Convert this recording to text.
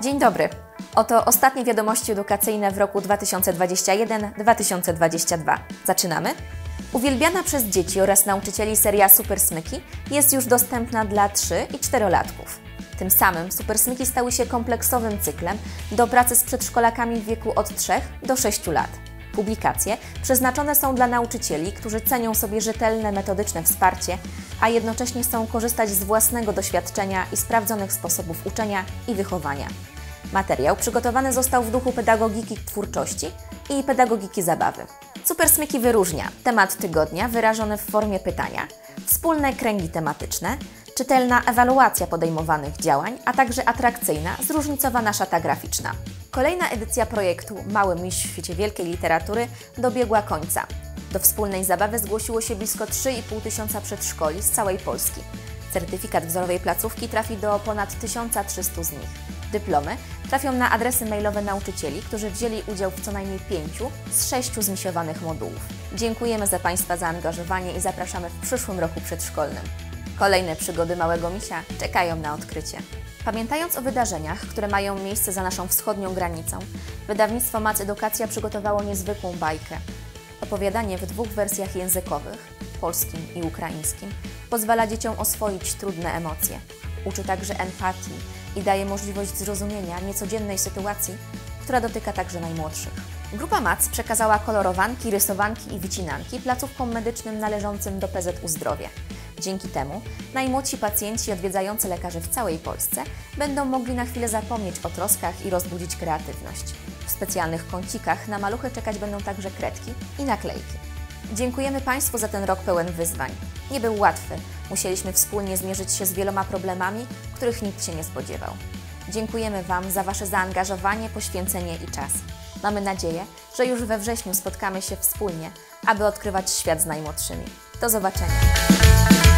Dzień dobry. Oto ostatnie wiadomości edukacyjne w roku 2021-2022. Zaczynamy? Uwielbiana przez dzieci oraz nauczycieli seria Super Smyki jest już dostępna dla 3- i 4-latków. Tym samym Super Smyki stały się kompleksowym cyklem do pracy z przedszkolakami w wieku od 3 do 6 lat. Publikacje przeznaczone są dla nauczycieli, którzy cenią sobie rzetelne, metodyczne wsparcie, a jednocześnie chcą korzystać z własnego doświadczenia i sprawdzonych sposobów uczenia i wychowania. Materiał przygotowany został w duchu pedagogiki twórczości i pedagogiki zabawy. Super Smyki wyróżnia temat tygodnia wyrażony w formie pytania, wspólne kręgi tematyczne, czytelna ewaluacja podejmowanych działań, a także atrakcyjna, zróżnicowana szata graficzna. Kolejna edycja projektu Mały Miś w świecie wielkiej literatury dobiegła końca. Do wspólnej zabawy zgłosiło się blisko 3,5 tysiąca przedszkoli z całej Polski. Certyfikat wzorowej placówki trafi do ponad 1300 z nich. Dyplomy trafią na adresy mailowe nauczycieli, którzy wzięli udział w co najmniej 5 z 6 zmisiowanych modułów. Dziękujemy za Państwa zaangażowanie i zapraszamy w przyszłym roku przedszkolnym. Kolejne przygody Małego Misia czekają na odkrycie. Pamiętając o wydarzeniach, które mają miejsce za naszą wschodnią granicą, wydawnictwo Mac Edukacja przygotowało niezwykłą bajkę. Opowiadanie w 2 wersjach językowych, polskim i ukraińskim, pozwala dzieciom oswoić trudne emocje. Uczy także empatii i daje możliwość zrozumienia niecodziennej sytuacji, która dotyka także najmłodszych. Grupa Mac przekazała kolorowanki, rysowanki i wycinanki placówkom medycznym należącym do PZU Zdrowie. Dzięki temu najmłodsi pacjenci odwiedzający lekarzy w całej Polsce będą mogli na chwilę zapomnieć o troskach i rozbudzić kreatywność. W specjalnych kącikach na maluchy czekać będą także kredki i naklejki. Dziękujemy Państwu za ten rok pełen wyzwań. Nie był łatwy. Musieliśmy wspólnie zmierzyć się z wieloma problemami, których nikt się nie spodziewał. Dziękujemy Wam za Wasze zaangażowanie, poświęcenie i czas. Mamy nadzieję, że już we wrześniu spotkamy się wspólnie, aby odkrywać świat z najmłodszymi. Do zobaczenia!